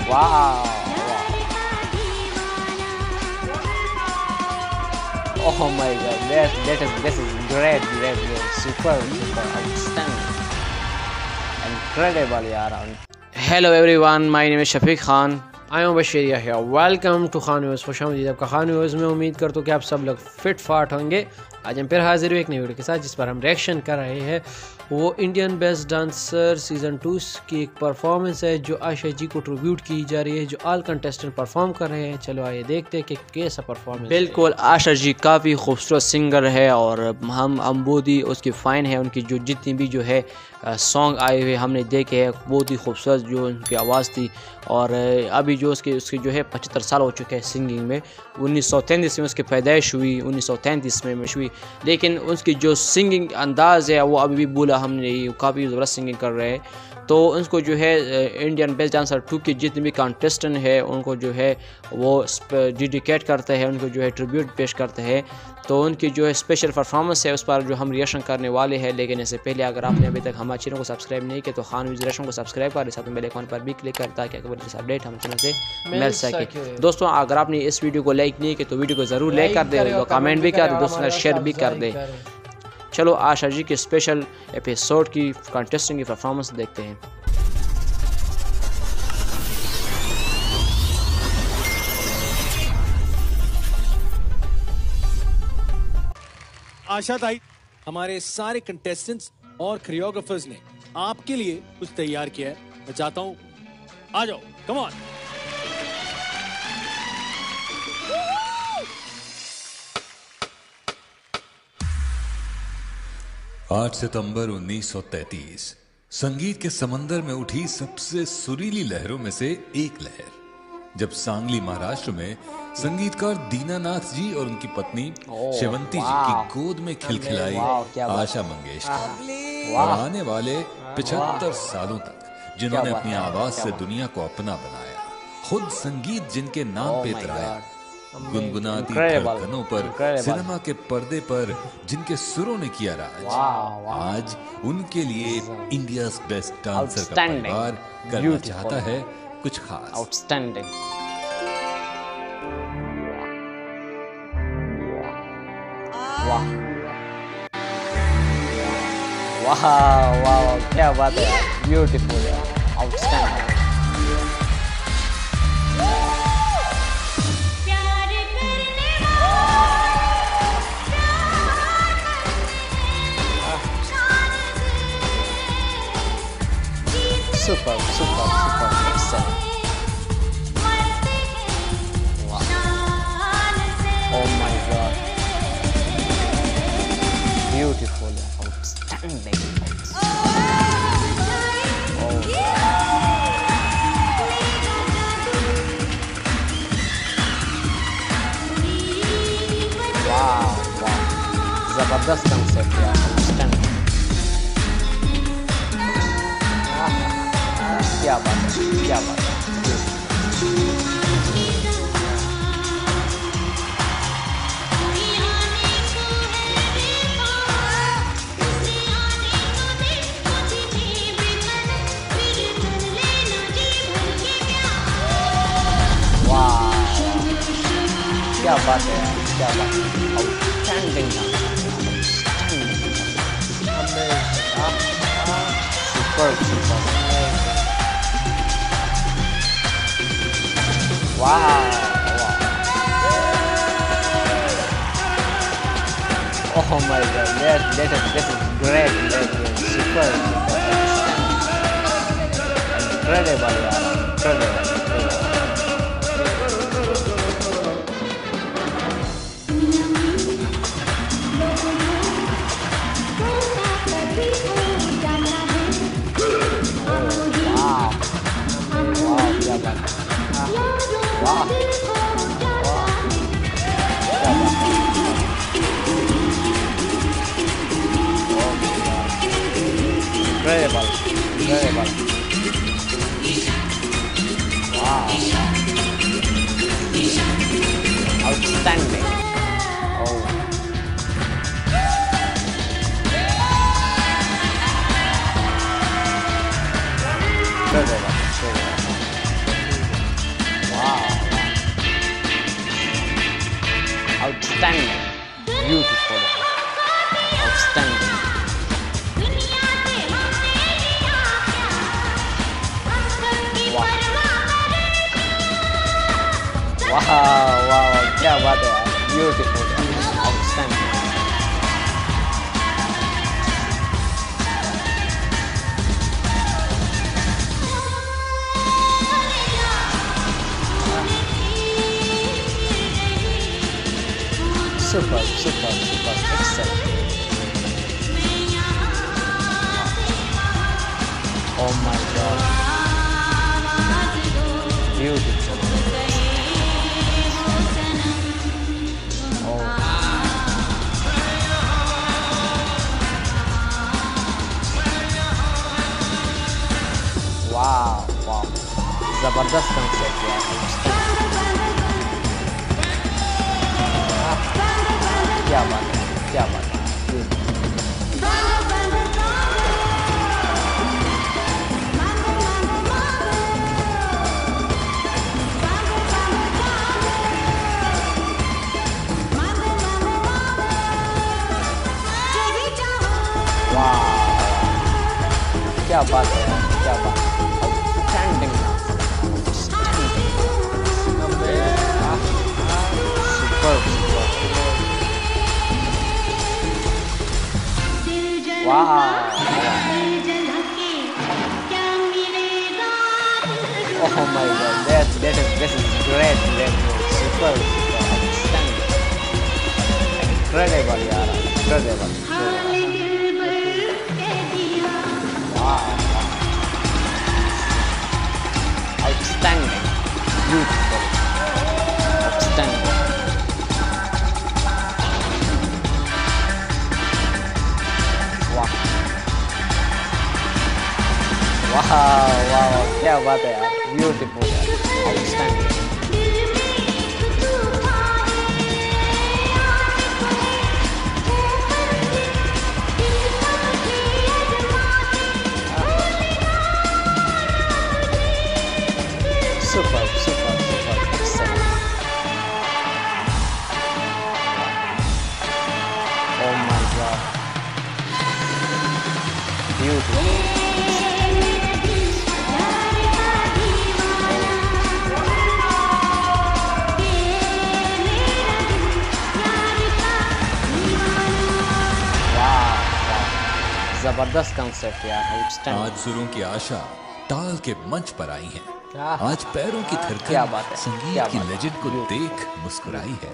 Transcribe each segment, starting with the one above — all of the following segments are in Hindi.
Wow. Oh my God, this is great, super, outstanding, incredible, यार. Hello everyone, my name is Shafiq Khan. I am बशीरिया है। Welcome to Khan news. खुशामदीद आपका खान न्यूज़ में। उम्मीद करता हूँ कि आप सब लोग फिट फाट होंगे। आज हम फिर हाजिर हुए एक नई वीडियो के साथ जिस पर हम रिएक्शन कर रहे हैं। वो इंडियन बेस्ट डांसर सीज़न 2 की एक परफॉर्मेंस है जो आशा जी को ट्रिब्यूट की जा रही है, जो ऑल कंटेस्टेंट परफॉर्म कर रहे हैं। चलो आइए देखते हैं कि कैसा परफॉर्मेंस। बिल्कुल, आशा जी काफ़ी खूबसूरत सिंगर है और हम अम्बोदी उसकी फ़ैन है। उनकी जो जितनी भी जो है सॉन्ग आए हुए हमने देखे हैं, बहुत ही खूबसूरत जो उनकी आवाज़ थी। और अभी जो उसकी जो है 75 साल हो चुके हैं सिंगिंग में। 1933 में उसकी पैदाइश हुई, 1933 में हुई, लेकिन उसकी जो सिंगिंग अंदाज़ है वो अभी भी भूला हमने, काफ़ी ज़बरदस्त सिंगिंग कर रहे हैं। तो उनको जो है इंडियन बेस्ट डांसर 2 के जितने भी कॉन्टेस्टेंट है उनको जो है वो डेडिकेट करते हैं, उनको जो है ट्रिब्यूट पेश करते हैं। तो उनकी जो है स्पेशल परफॉर्मेंस है उस पर जो हम रिएक्शन करने वाले हैं। लेकिन इससे पहले अगर आपने अभी तक हमारे चैनल को सब्सक्राइब नहीं किया तो खान न्यूज़ रिएक्शन को सब्सक्राइब करें, साथ में बेल आइकन पर भी क्लिक करें ताकि आपको अपडेट हम चैनल से मिल सके। दोस्तों, अगर आपने इस वीडियो को लाइक नहीं किया तो वीडियो को ज़रूर लाइक कर दें, तो कमेंट भी कर दें, दोस्तों के साथ शेयर भी कर दें। चलो आशा जी के स्पेशल एपिसोड की कॉन्टेस्टेंट की परफॉर्मेंस देखते हैं। आशा ताई, हमारे सारे कंटेस्टेंट्स और कोरियोग्राफर्स ने आपके लिए कुछ तैयार किया है। मैं चाहता हूं आ जाओ, कम ऑन। आठ सितंबर 1933 संगीत के समंदर में उठी सबसे सुरीली लहरों में से एक लहर, जब सांगली महाराष्ट्र में संगीतकार दीनानाथ जी और उनकी पत्नी शेवंती जी की गोद में खिलखिलाई आशा मंगेशकर और आने वाले 75 सालों तक जिन्होंने अपनी आवाज से दुनिया को अपना बनाया, खुद संगीत जिनके नाम पे इतराया, गुनगुनाती धड़कनों पर सिनेमा के पर्दे पर जिनके सुरों ने किया राज, आज उनके लिए इंडिया बेस्ट डांसर का परिवार करना चाहता है कुछ खास। आउटस्टैंडिंग। वाह वाह वाह, क्या बात है, ब्यूटीफुल है, outstanding. Super, excellent. Wow. Oh my God. Beautiful, outstanding. Oh. Wow. जबरदस्त concept है, outstanding. क्या बात है, क्या बात है। वाह, क्या बात है, क्या बात है, outstanding, super. Wow. Oh my God, this is great, super, incredible, incredible. Incredible. Wow. Outstanding. Oh. Incredible. outstanding, beautiful, outstanding. वाह, क्या बात है यार, beautiful, outstanding. Super, excellent. Oh my god, beautiful. वाह, जबरदस्त कंसेप्ट यार, क्या बात है। वाह, क्या बात है, आउटस्टैंडिंग, सुपर। वाह, oh my god, this is great, super, outstanding, incredible यार, incredible. Wow, outstanding, beautiful, outstanding. वाह, क्या बात है यार, ब्यूटीफुल यार, outstanding. Super, excellent. Oh my god, beautiful. जबरदस्त कंसेप्ट यार, आउटस्टैंडिंग। आज सुरों की आशा ताल के मंच पर आई है, आज पैरों की धड़कन संगीत की लेजेंड को देख मुस्कुराई है।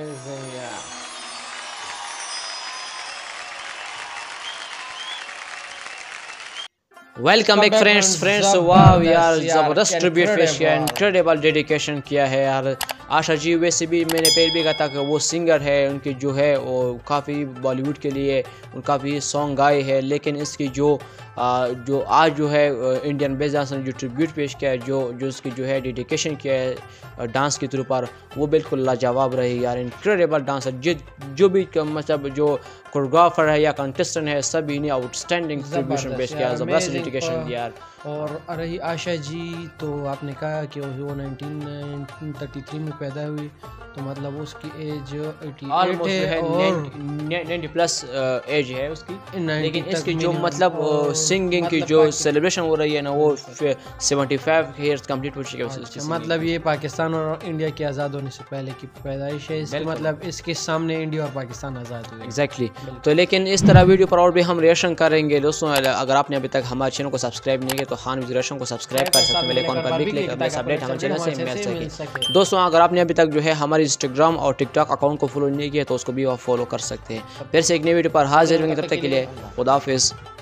Welcome back friends. वाह यार, ज़बरदस्त ट्रिब्यूट पेश किया, इनक्रेडिबल डेडिकेशन किया है यार। आशा जी वैसे भी मैंने पहले भी कहा था कि वो सिंगर है, उनकी जो है वो काफ़ी बॉलीवुड के लिए काफ़ी सॉन्ग गाए हैं, लेकिन इसकी जो आज जो है इंडियन बेस डांस ने जो ट्रिब्यूट पेश किया है, जो उसकी जो है डेडिकेशन किया है डांस के थ्रू पर, वो बिल्कुल लाजवाब रही यार। इनक्रेडिबल डांस है, जो भी मतलब जो कोरियोग्राफर है या कंटेस्टेंट है, सभी ने आउटस्टैंडिंग ट्रिब्यूशन पेश किया, ज़बरदस्त डेडिकेशन दिया यार। और रही आशा जी, तो आपने कहा कि वो 1933 में पैदा हुई, तो मतलब उसकी एज 88 है और 90 प्लस एज है उसकी, लेकिन इसकी जो मतलब सिंगिंग की जो सेलिब्रेशन हो रही है ना, वो 75 ईयर्स कंप्लीट हो चुके हैं। मतलब ये पाकिस्तान और इंडिया के आज़ाद होने से पहले की पैदाइश है, इसका मतलब इसके सामने इंडिया और पाकिस्तान आज़ाद हुए। एग्जैक्टली। तो लेकिन इस तरह वीडियो पर और भी हम रिएक्शन करेंगे दोस्तों। अगर आपने अभी तक हमारे चैनल को सब्सक्राइब नहीं किया तो खान रिएक्शन को सब्सक्राइब कर सकते हैं, मेरे अकाउंट पर भी क्लिक करके अपडेट हमारे चैनल से मिल सके। दोस्तों अगर आपने अभी तक जो है हमारी इंस्टाग्राम और टिकटॉक अकाउंट को फॉलो नहीं किया तो उसको भी आप फॉलो कर सकते हैं। फिर से एक नई वीडियो पर हाजिर होंगे, तब तक के लिए खुदा हाफिज़।